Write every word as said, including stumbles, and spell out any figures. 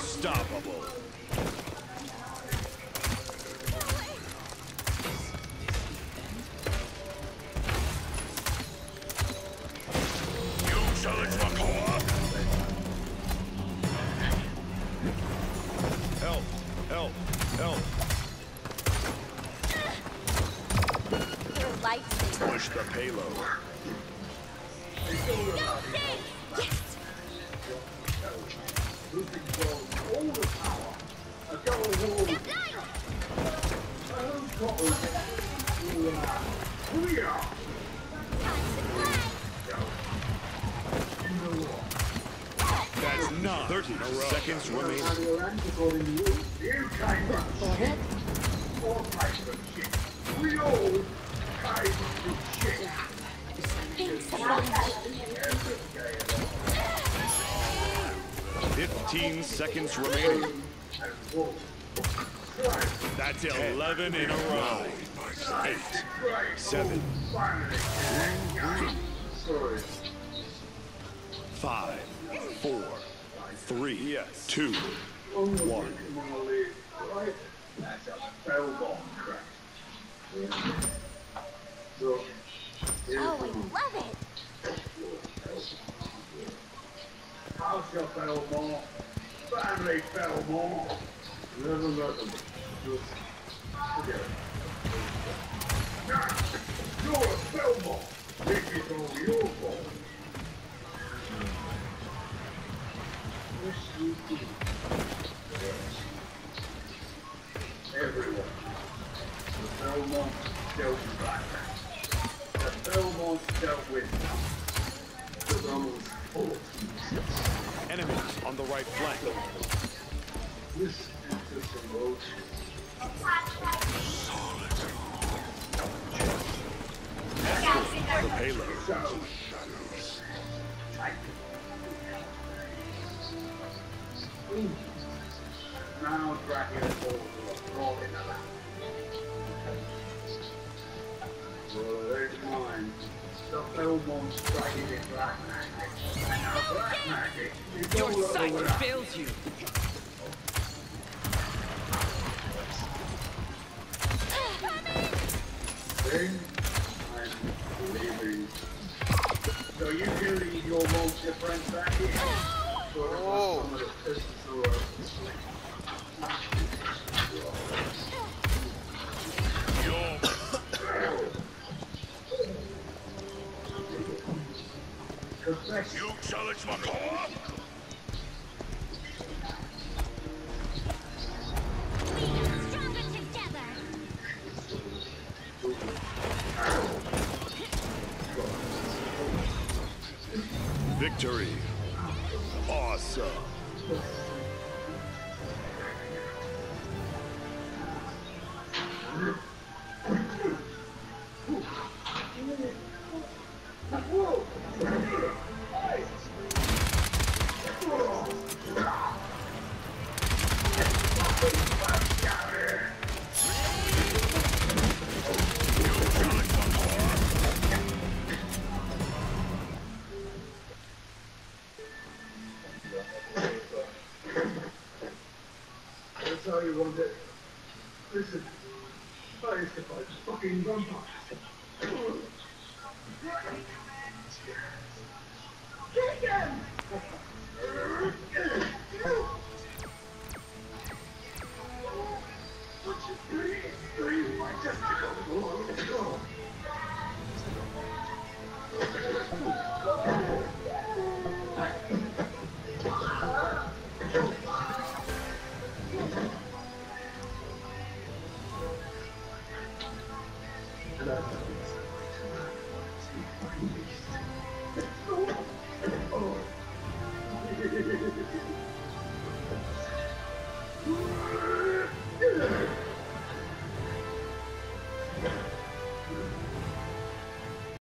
Unstoppable. You shall explode. Help! Help! Help! Push the payload. Go safe! Yes! Who controls all the power? A go of Get blind! Who's got We are! Time to play! You know what? That's not thirty seconds remaining. You came from shit. Or came from shit. We all came from shit. Thanks so much. Fifteen seconds remaining. That's eleven in a row. Eight, seven, five, four, three, two, one. That's a bell crack. So, Oh, I love it! House of Belmore, family Belmore, never let them just forget it. Now, you're a Belmore. This is all your fault. Yes, you do. Everyone. The Belmont dealt back. The Belmont dealt with the Romans fought. Enemies on the right flank. This is some road. The payload. So, now dragging it forward to a rolling around. Well, there's mine. The Belmont's dragging it black magic. And now black magic is Your all sight over fails you. Then I'm leaving. So you can leave your monster friends back here. Sort of Oh. like some of the Christmas or You challenge my core. Stronger together! Victory. Awesome. That's how you want it. Listen, I used to fight fucking vampires. Kick him! What's your three? Three my testicles. Let's go. And I